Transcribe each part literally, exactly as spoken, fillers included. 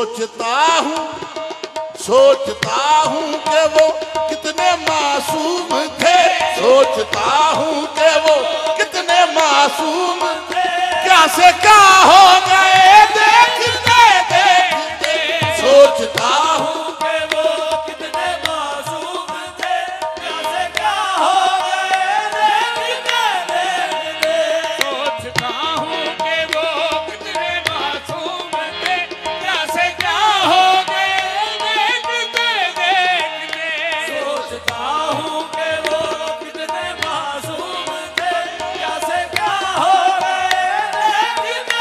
सोचता हूँ सोचता हूँ कि वो कितने मासूम थे, सोचता हूँ कि वो कितने मासूम थे, क्या से क्या हो गए देखते देखते। सोचता हूँ कि वो कितने मासूम थे, क्या से क्या हो गए देखते देखते। सोचता हूँ कि वो कितने मासूम थे, क्या से क्या हो गए देखते देखते। सोचता हूँ कि वो कितने मासूम थे, क्या से क्या हो गए देखते।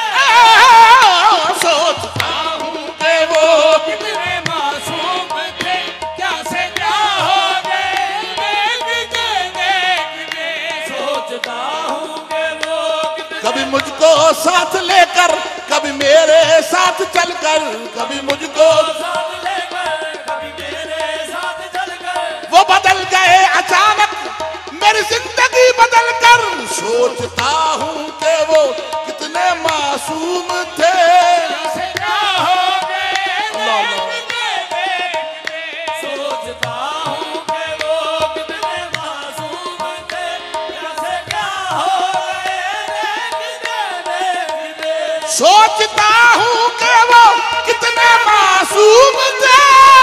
सोचता हूँ कि वो कितने मासूम थे, क्या से क्या हो गए देखते देखते। सोचता हूँ कि वो कभी मुझको साथ लेकर, कभी मेरे साथ चलकर, कभी मुझको साथ लेकर, कभी मेरे साथ चलकर, वो बदल गए अचानक मेरी जिंदगी बदल कर। सोचता हूँ कि वो कितने मासूम थे, कैसे क्या हो गए अल्लाह अल्लाह। देखते देखते। सोचता हूँ कि वो कितने मासूम थे, कैसे क्या हो गए देखते देखते। सोचता हूँ कि वो कितने मासूम थे,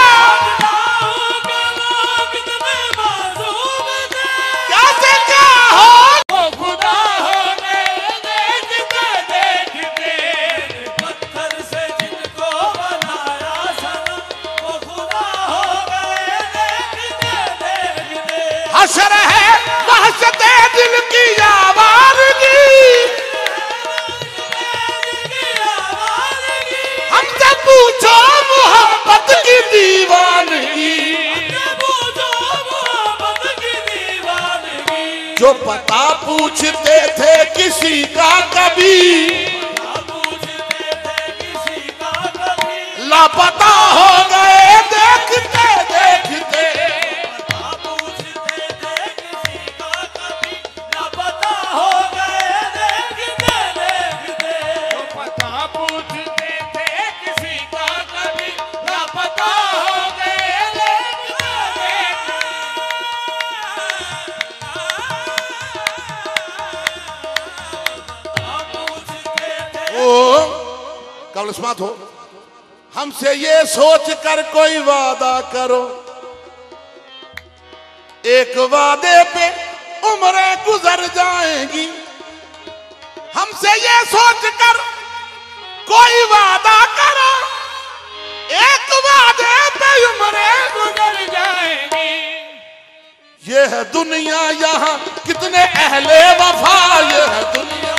कैसे क्या हो। वो खुदा हो गए देखते देखते। पत्थर से जिनको बनाया सनम, वो खुदा हो गए देखते देखते। हशर है वहशते दिल की आवाज़गी, हमसे पूछो मोहब्बत की दीवानगी, जो पता पूछते थे किसी का कभी, लापता हो गए देखते देखते। लापता हो गए देखते देखते। पता पूछते थे किसी का, कभी लापता हो गए देखते देखते। ओ कबलिस्मात हो, हमसे ये सोच कर कोई वादा करो, एक वादे पे उम्रें गुजर जाएंगी। हमसे ये सोच कर कोई वादा करो, एक वादे पे उम्रें गुजर जाएंगी। ये है दुनिया, यहाँ कितने अहले वफा, ये है दुनिया।